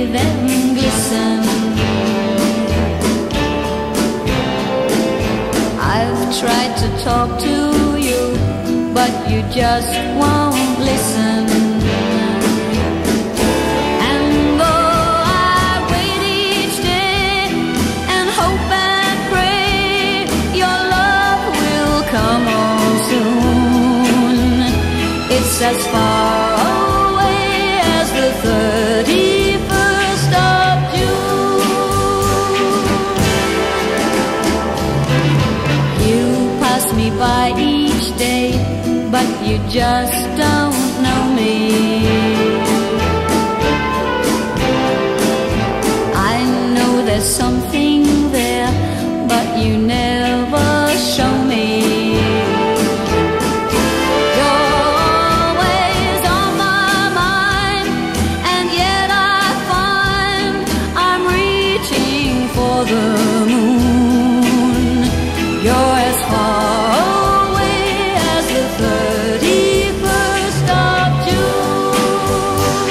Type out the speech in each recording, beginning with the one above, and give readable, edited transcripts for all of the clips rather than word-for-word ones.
them glisten. I've tried to talk to you, but you just won't listen. And though I wait each day and hope and pray your love will come on soon, it's as far away as the 31st of June. You pass me by each day, but you just don't know me. I know there's something there, but you never show me. You're always on my mind, and yet I find I'm reaching for the moon. You're as far away as the 31st of June.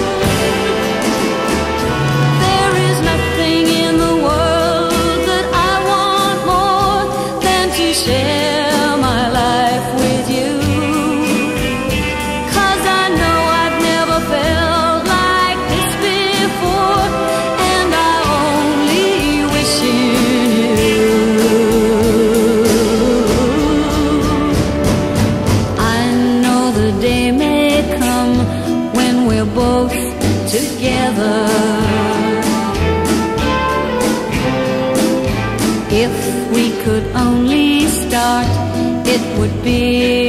There is nothing in the world that I want more than to share my life with you. 'Cause I know I've never felt like this before, and I only wish you knew. I know the day may come when we're both together. If we could only start, it would be